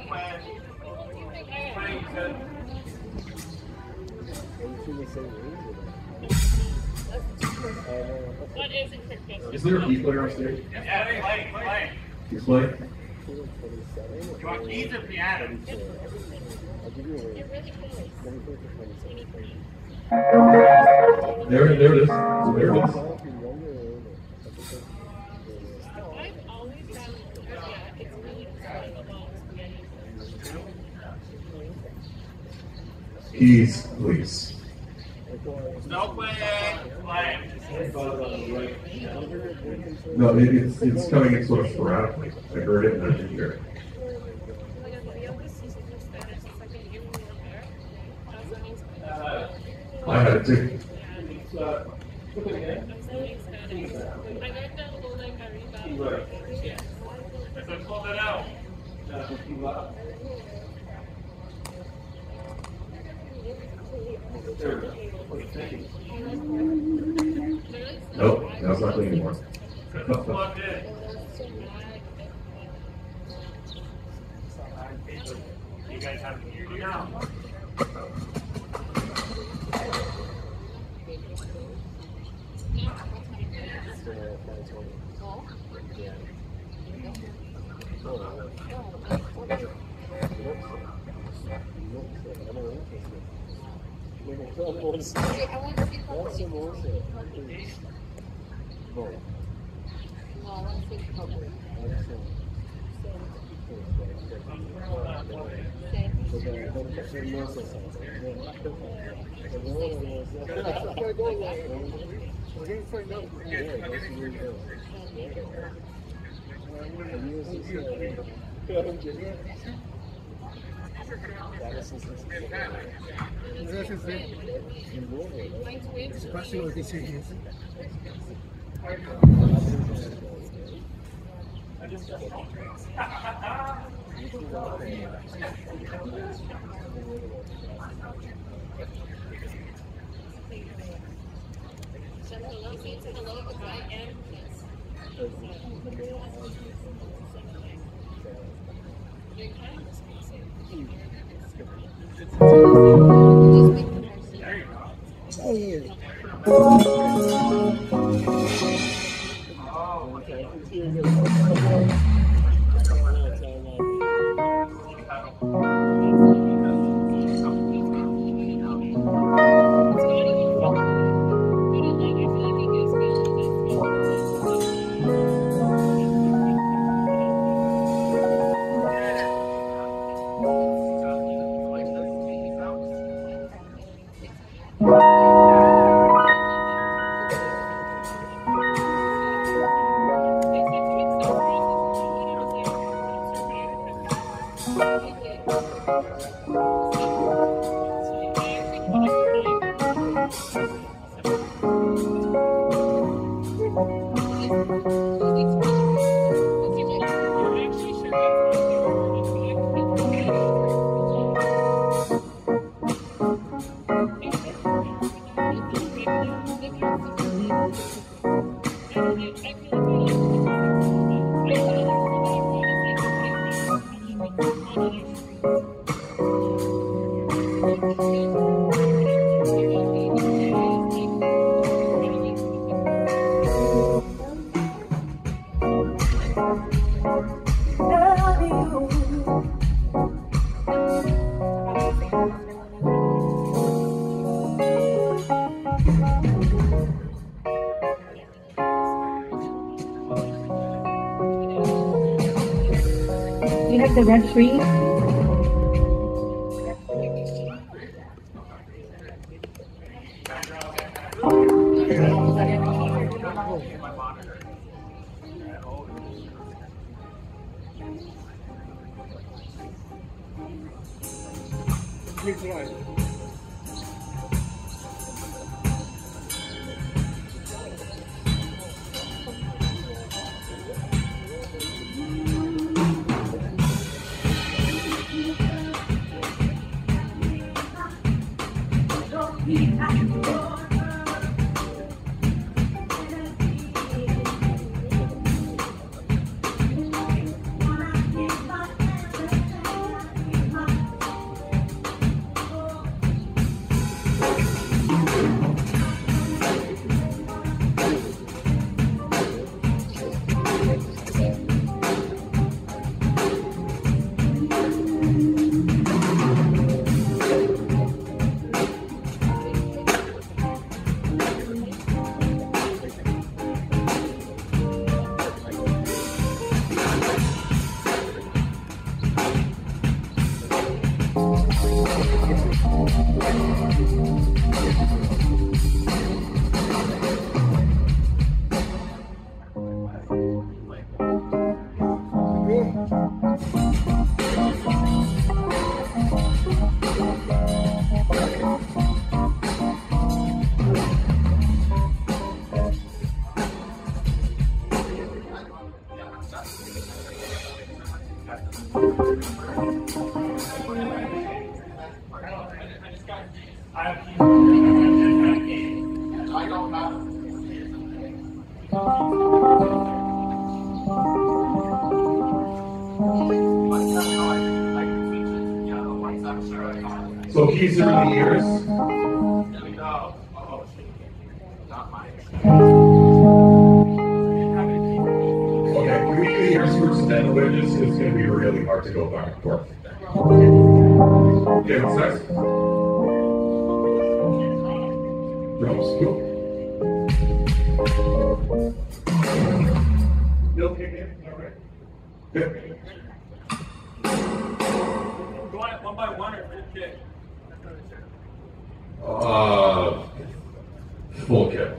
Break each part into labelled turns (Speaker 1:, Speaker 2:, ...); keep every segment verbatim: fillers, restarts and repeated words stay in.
Speaker 1: Is there a key player upstairs?
Speaker 2: Yeah, play, play.
Speaker 1: Keys play?
Speaker 2: You want keys or piano?
Speaker 1: There, there it is. There it is. Keys, please.
Speaker 2: No play, play.
Speaker 1: No, it, it's it's coming in sort of sporadically. I heard it and I didn't hear it. I had it too.
Speaker 2: Let's pull that out.
Speaker 1: Nope, that's not clean anymore.
Speaker 2: Plugged in. You guys have to hear you now.
Speaker 3: Especially with these here.
Speaker 4: You have the red tree.
Speaker 2: I have keys. I have keys.
Speaker 4: I don't know.
Speaker 1: So keys are in the ears.
Speaker 4: No. Oh, not mine.
Speaker 1: Okay, can we do the ear screws and then the wedges? It's going to be really hard to go back and forth. Okay, what's next? Drums, cool. Bill kick in, all right. Good.
Speaker 2: You want it one by one or full kick?
Speaker 1: Uh, full kick.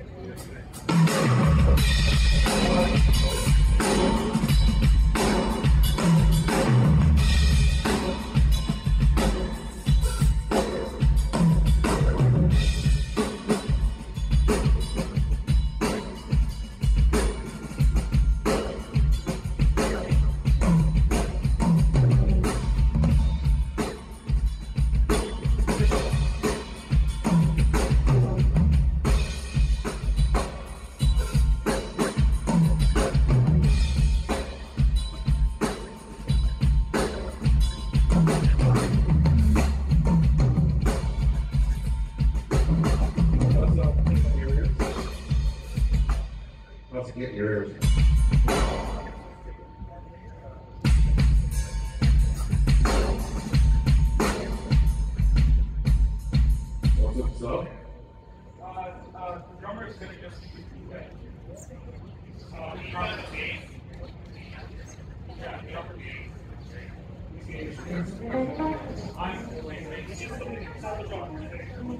Speaker 1: Let's get your ears. What's up?
Speaker 2: Uh, uh, the drummer is going to just uh, drum the bass. Yeah, drum the bass. I'm playing bass. Just something to tell the drummer.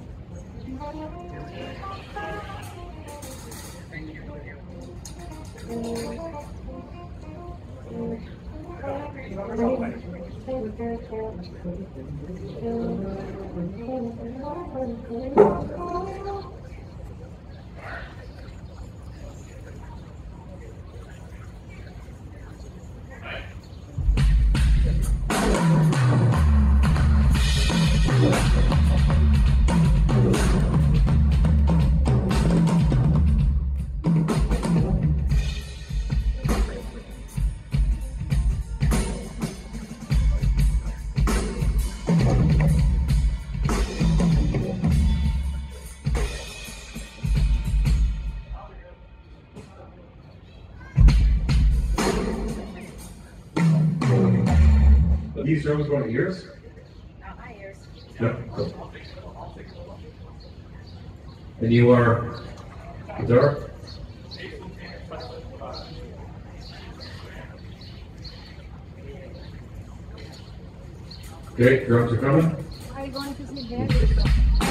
Speaker 1: Are these drums going to ears?
Speaker 5: Not my ears.
Speaker 1: No. Cool. And you are guitar? Okay, drums are coming.
Speaker 5: Are you going to see Gary?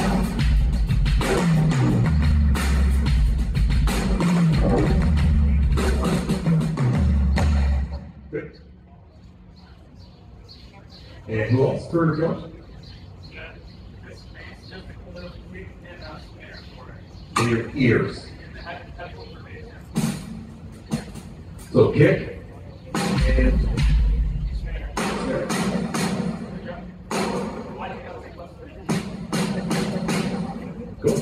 Speaker 1: Good. And who else? Third drums? In your ears. So kick and snare. Go.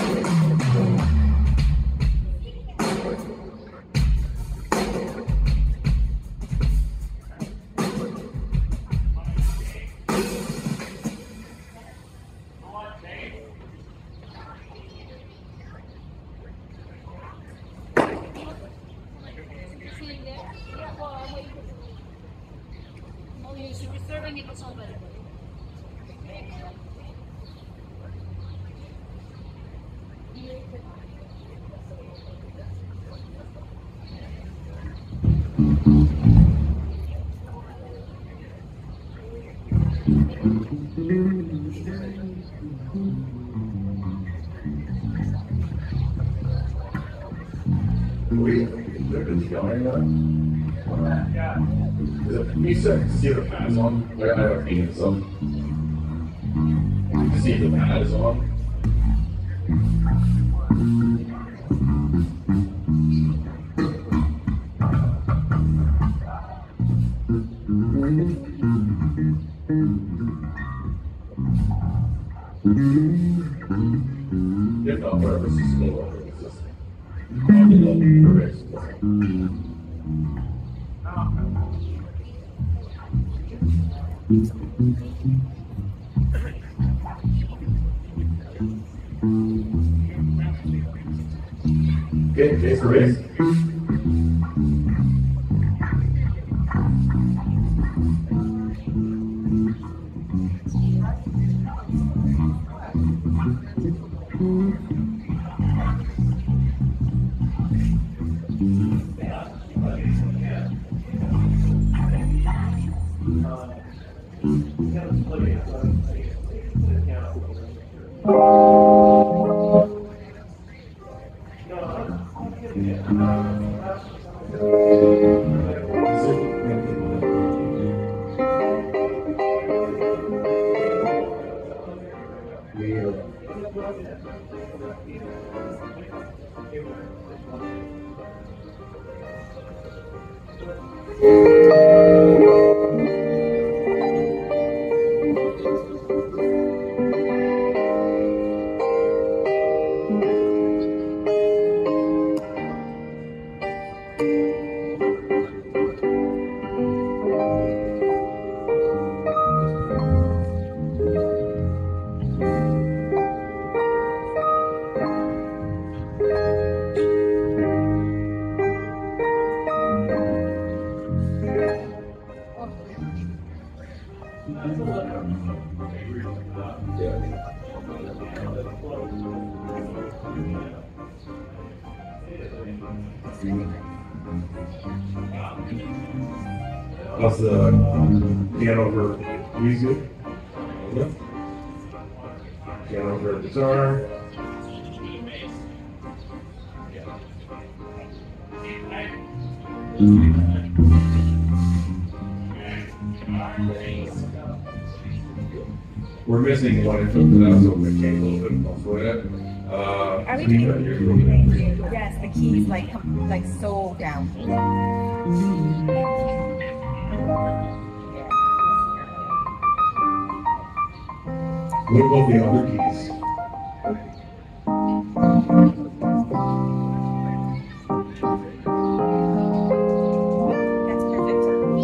Speaker 5: Oh, you should be serving it to somebody.
Speaker 1: We look at the going on.
Speaker 2: Yeah.
Speaker 1: You said see the pad is on. Like I have a feeling some. See if the pad is on. If not, whatever is still over. It's just on the level for race. Okay, Jason race. How's the piano over music? Piano over guitar. We're missing one input for that, so we can't go with it. Uh,
Speaker 2: Are we doing? Yes, the keys like like so down.
Speaker 1: What about the other keys?
Speaker 2: That's perfect.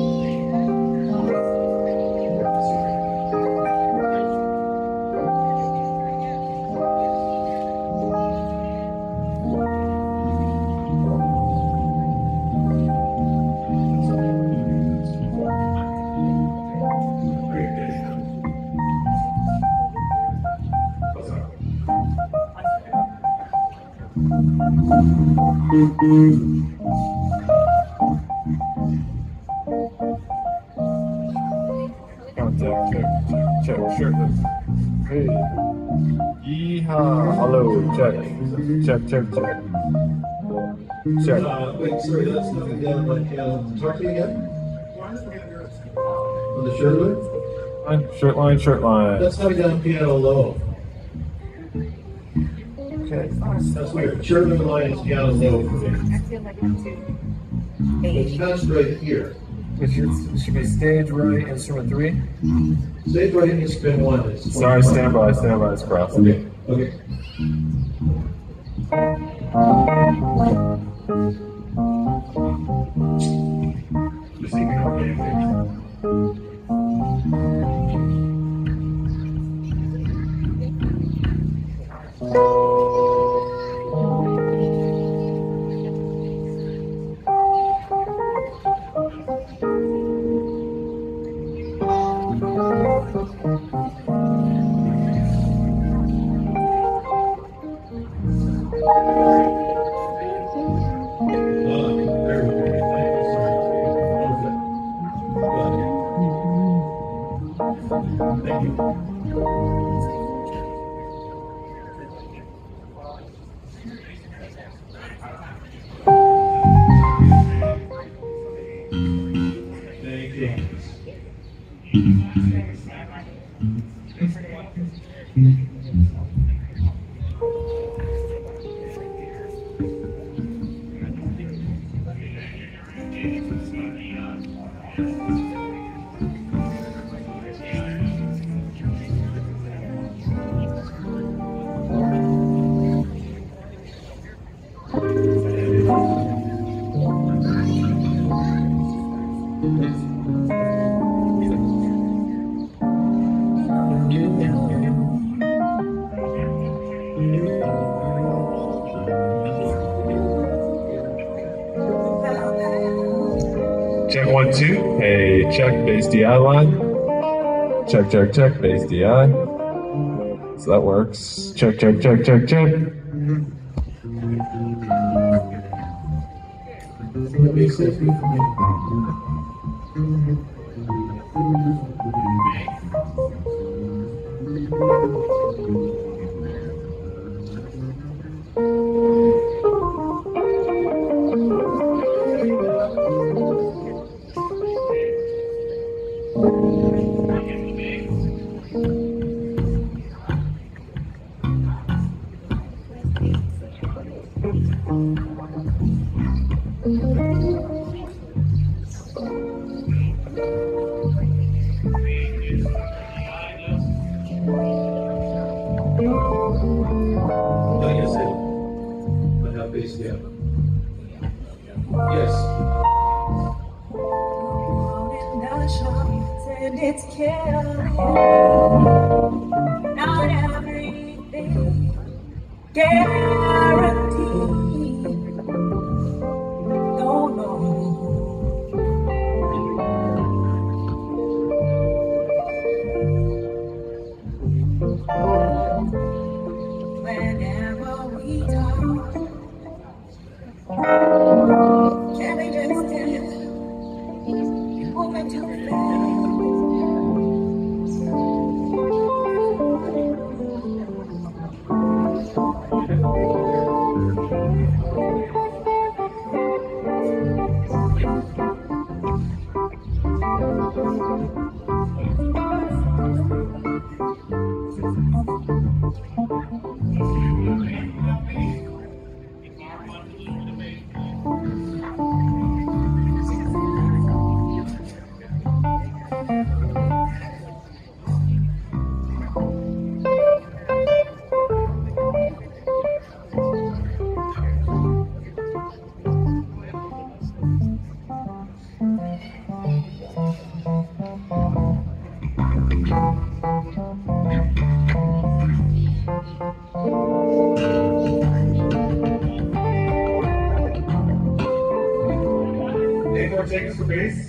Speaker 6: Check, check, check, check, check. Hey. Yeehaw. Hello, check. Check, check, check. Check.
Speaker 7: Uh, wait, sorry, that's not again, like, uh, talk to me again? On the shirt line?
Speaker 6: Line, shirt line, shirt line.
Speaker 7: That's not down piano low.
Speaker 6: Okay.
Speaker 7: That's weird. Shirt line is piano low for me.
Speaker 2: I feel like it's too.
Speaker 7: It's not straight here.
Speaker 6: It should, should be stage right, instrument three.
Speaker 7: Stage right in spin one. It's
Speaker 6: Sorry, stand by, stand by, it's crossed.
Speaker 7: Okay, okay.
Speaker 1: Just thinking of anything. Thank you. Thank you.
Speaker 6: one, two. Hey, check, base D I line. Check, check, check, base D I. So that works. Check, check, check, check, check.
Speaker 7: No, yes, it. But how base D I? Yes.
Speaker 2: And it's killing. Not everything guaranteed. No, no. Whenever we talk, can we just tell? Moving too fast.
Speaker 1: Any more takes for base?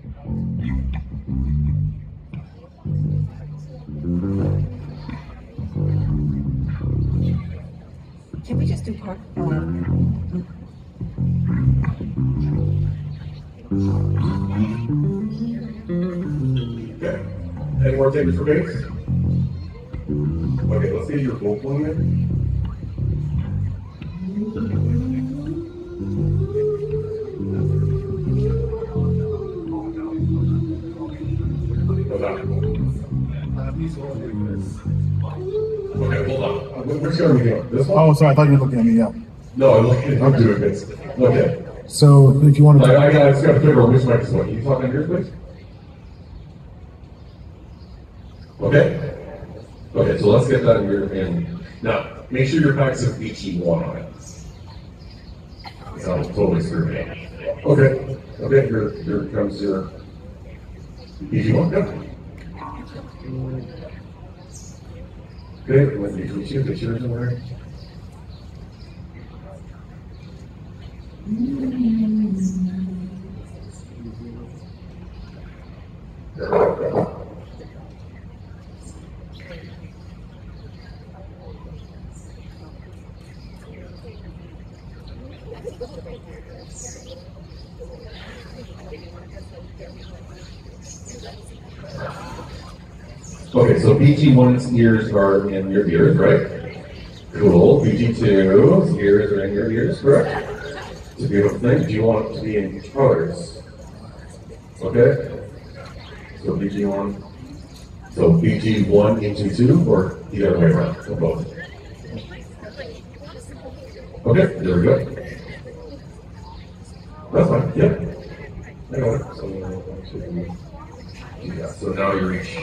Speaker 2: Can we just do part?
Speaker 1: Okay. Any more takes for base? Okay, let's get your vocal in there. Okay, hold on. Uh, Which one are we doing? This one?
Speaker 8: Oh, sorry, I thought you were looking at me, yeah.
Speaker 1: No, I'm looking. I'm doing this. Okay.
Speaker 8: So if you want
Speaker 1: I,
Speaker 8: to,
Speaker 1: I got. I just got to figure out which mic is what. Can you talk on yours, please? Okay. Okay. So let's get that in your in. Now, make sure your packs have B T one on it. So totally screwed me up. Okay. Okay. Here, here comes your B T one. Yep. Okay. When you reach you, get yours in there. Okay, so B T one's ears are in your ears, right? Cool. B T two's ears are in your ears, correct? It's a beautiful thing. Do you want it to be in colors? Okay. So B T one. So B T one into two, or the other way around, or both? Okay, there we go. That's fine. Yep. I got it. So, one, two, yeah. So now you reach.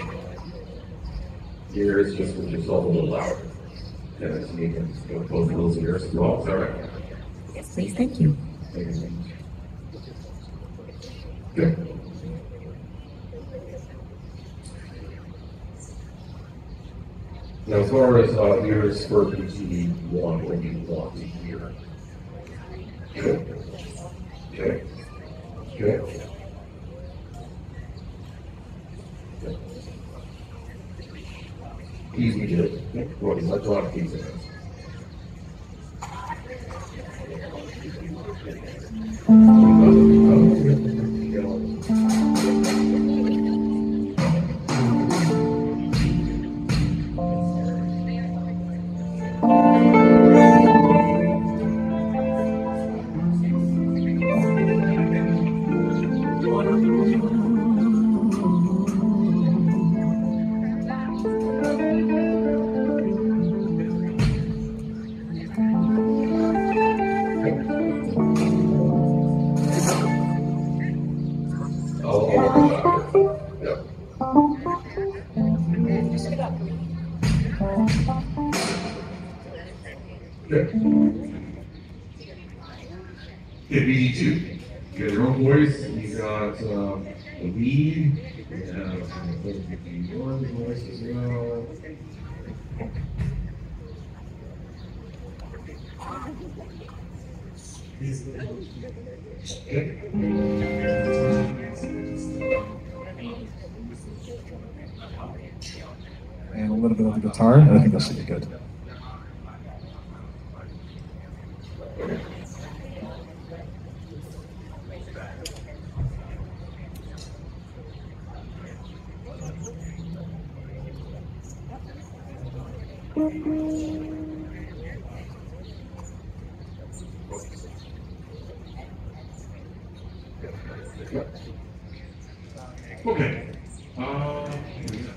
Speaker 1: Ears just with yourself a little louder. And then you can go both of those ears as well. Is that right?
Speaker 2: Yes, please. Thank you.
Speaker 1: Good. Now, as far as uh, ears for B T one, what do you want to hear? Good. Okay. Good. Keys we did. Well, there's a lot of keys in it. I'll, I'll work on that. Yep. Good. Okay, B D two. You got your own voice. You got um, the lead. You have one voice as well. Okay.
Speaker 8: And a little bit of the guitar, and I think that should be good.
Speaker 1: Okay. Uh,